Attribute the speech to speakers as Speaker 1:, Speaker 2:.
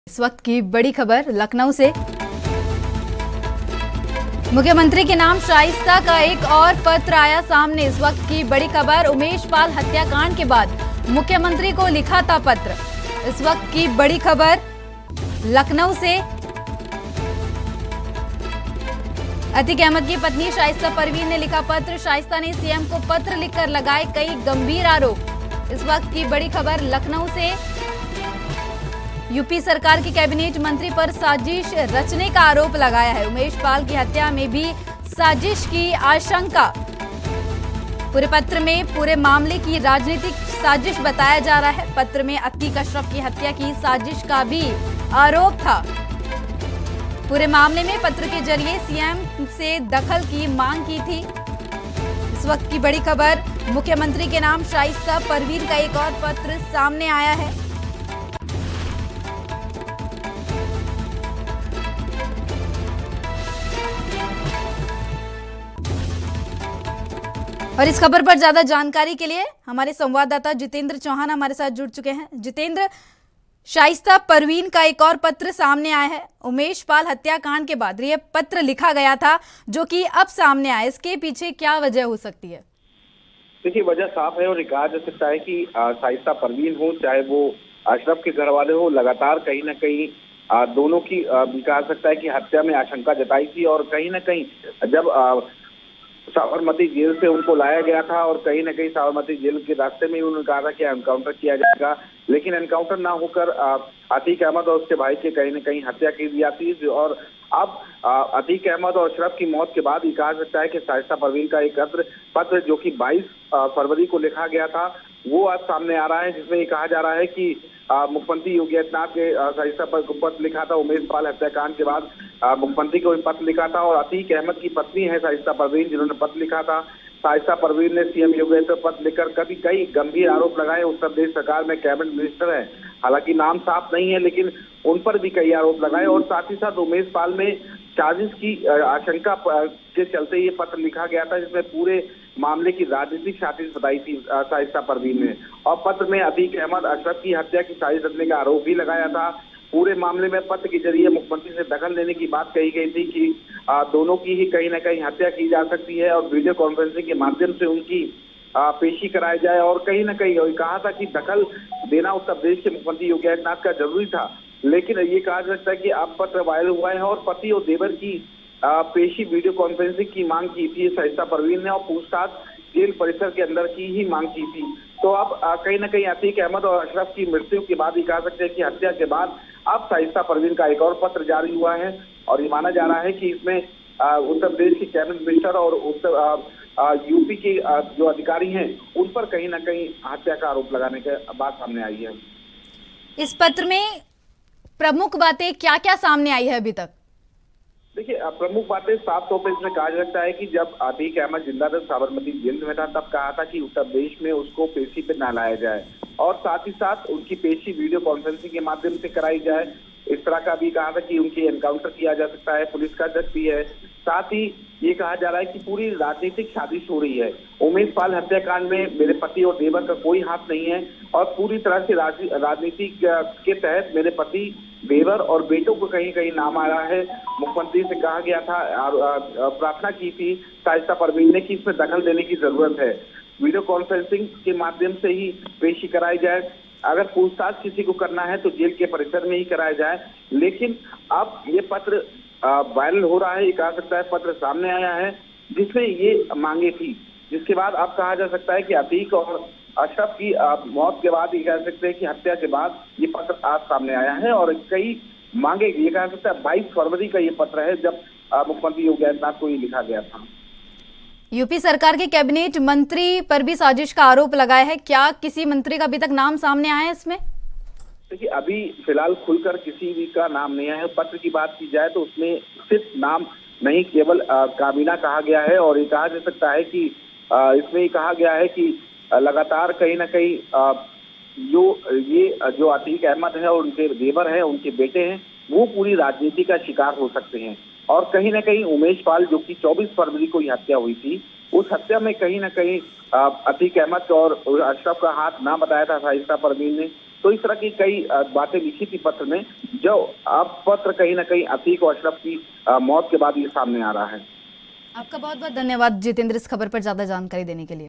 Speaker 1: इस वक्त की बड़ी खबर लखनऊ से। मुख्यमंत्री के नाम शाइस्ता का एक और पत्र आया सामने। इस वक्त की बड़ी खबर, उमेश पाल हत्याकांड के बाद मुख्यमंत्री को लिखा था पत्र। इस वक्त की बड़ी खबर लखनऊ से। अतीक अहमद की पत्नी शाइस्ता परवीन ने लिखा पत्र। शाइस्ता ने सीएम को पत्र लिखकर लगाए कई गंभीर आरोप। इस वक्त की बड़ी खबर लखनऊ से। यूपी सरकार के कैबिनेट मंत्री पर साजिश रचने का आरोप लगाया है। उमेश पाल की हत्या में भी साजिश की आशंका। पूरे पत्र में पूरे मामले की राजनीतिक साजिश बताया जा रहा है। पत्र में अतीक अशरफ की हत्या की साजिश का भी आरोप था। पूरे मामले में पत्र के जरिए सीएम से दखल की मांग की थी। इस वक्त की बड़ी खबर, मुख्यमंत्री के नाम शाइस्ता परवीन का एक और पत्र सामने आया है। और इस खबर पर ज्यादा जानकारी के लिए हमारे संवाददाता जितेंद्र चौहान हमारे साथ जुड़ चुके हैं। जितेंद्र, शाइस्ता परवीन का एक और पत्र सामने आया है। उमेश पाल हत्याकांड के बाद ये पत्र लिखा गया था जो कि अब सामने आया, इसके पीछे क्या वजह हो सकती है?
Speaker 2: देखिए, वजह साफ है और कहा जा सकता है कि शाइस्ता परवीन हो चाहे वो अशरफ के घर वाले हो, लगातार कहीं ना कहीं दोनों की कहा सकता है कि हत्या में आशंका जताई थी। और कहीं ना कहीं जब साबरमती जेल से उनको लाया गया था और कहीं ना कहीं साबरमती जेल के रास्ते में उन्होंने कहा था कि एनकाउंटर किया जाएगा, लेकिन एनकाउंटर ना होकर अतीक अहमद और उसके भाई की कहीं ना कहीं हत्या की जाती है। और अब अतीक अहमद और अशरफ की मौत के बाद ये कहा सकता है कि शाइस्ता परवीन का एक पत्र जो कि 22 फरवरी को लिखा गया था वो आज सामने आ रहा है, जिसमें ये कहा जा रहा है कि मुख्यमंत्री योगी आदित्यनाथ के शाइस्ता पर पत्र लिखा था। उमेश पाल हत्याकांड के बाद मुख्यमंत्री को पत्र लिखा था और अतीक अहमद की पत्नी है शाइस्ता परवीन जिन्होंने पत्र लिखा था। शाइस्ता परवीन ने सीएम योगी आदित्यनाथ पत्र लिखकर कई गंभीर आरोप लगाए। उत्तर प्रदेश सरकार में कैबिनेट मिनिस्टर है, हालांकि नाम साफ नहीं है, लेकिन उन पर भी कई आरोप लगाए। और साथ ही साथ उमेश पाल में साजिश की आशंका के चलते ये पत्र लिखा गया था, जिसमें पूरे मामले की राजनीतिक साजिश बताई थी शाइस्ता परवीन ने। और पत्र में अतीक अहमद अशरफ की हत्या की साजिश रचने का आरोप भी लगाया था। पूरे मामले में पत्र के जरिए मुख्यमंत्री से दखल लेने की बात कही गई थी कि दोनों की ही कहीं ना कहीं हत्या की जा सकती है और वीडियो कॉन्फ्रेंसिंग के माध्यम से उनकी पेशी कराई जाए। और कहीं ना कहीं कहा था कि दखल देना उत्तर प्रदेश के मुख्यमंत्री योगी आदित्यनाथ का जरूरी था, लेकिन ये कहा जा सकता है कि अब पत्र वायरल हुआ है और पति और देवर की पेशी वीडियो कॉन्फ्रेंसिंग की मांग की थी शाइस्ता परवीन ने और पूछताछ जेल परिसर के अंदर की ही मांग की थी। तो अब कहीं ना कहीं अतीक अहमद और अशरफ की मृत्यु के बाद ये कह सकते हैं कि हत्या के बाद अब शाइस्ता परवीन का एक और पत्र जारी हुआ है और ये माना जा रहा है कि इसमें उत्तर प्रदेश के कैबिनेट मिनिस्टर और यूपी के जो अधिकारी हैं उन पर कहीं ना कहीं हत्या का आरोप लगाने की बात सामने आई है।
Speaker 1: इस पत्र में प्रमुख बातें क्या क्या सामने आई है अभी तक?
Speaker 2: देखिए, प्रमुख बातें साफ तौर पर इसमें कहा जा सकता है कि जब अतीक अहमद जिंदा साबरमती जेल में था तब कहा था कि उत्तर प्रदेश में उसको पेशी पे न लाया जाए और साथ ही साथ उनकी पेशी वीडियो कॉन्फ्रेंसिंग के माध्यम से कराई जाए। इस तरह का भी कहा था कि उनकी एनकाउंटर किया जा सकता है, पुलिस का दस्त भी है। साथ ही ये कहा जा रहा है कि पूरी राजनीतिक साजिश हो रही है। उमेश पाल हत्याकांड में मेरे पति और देवर का कोई हाथ नहीं है और पूरी तरह से राजनीति के तहत मेरे पति, देवर और बेटों को कहीं कहीं नाम आ रहा है। मुख्यमंत्री से कहा गया था, प्रार्थना की थी शाइस्ता परवीन ने कि इसमें दखल देने की जरूरत है, वीडियो कॉन्फ्रेंसिंग के माध्यम से ही पेशी कराई जाए। अगर पूछताछ किसी को करना है तो जेल के परिसर में ही कराया जाए। लेकिन अब ये पत्र वायरल हो रहा है, ये कहा सकता है पत्र सामने आया है जिसमें ये मांगे थी, जिसके बाद अब कहा जा सकता है कि अतीक और अशरफ की मौत के बाद ये कह सकते हैं कि हत्या के बाद ये पत्र आज सामने आया है और कई मांगे, ये कह सकता है 22 फरवरी का ये पत्र है जब मुख्यमंत्री योगी आदित्यनाथ को ये लिखा गया था।
Speaker 1: यूपी सरकार के कैबिनेट मंत्री पर भी साजिश का आरोप लगाया है, क्या किसी मंत्री का अभी तक नाम सामने आया है इसमें?
Speaker 2: देखिए, अभी फिलहाल खुलकर किसी भी का नाम नहीं आया है। पत्र की बात की जाए तो उसमें सिर्फ नाम नहीं, केवल काबीना कहा गया है और ये कहा जा सकता है कि इसमें कहा गया है कि लगातार कहीं ना कहीं जो अतीक अहमद है और उनके देवर हैं, उनके बेटे हैं, वो पूरी राजनीति का शिकार हो सकते हैं। और कहीं ना कहीं उमेश पाल जो कि 24 फरवरी को यह हत्या हुई थी, उस हत्या में कहीं ना कहीं अतीक अहमद और अशरफ का हाथ ना बताया था शाइस्ता परवीन ने। तो इस तरह की कई बातें लिखी थी पत्र में, जो अब पत्र कहीं ना कहीं अतीक और अशरफ की मौत के बाद ये सामने आ रहा है।
Speaker 1: आपका बहुत बहुत धन्यवाद जितेंद्र, इस खबर पर ज्यादा जानकारी देने के लिए।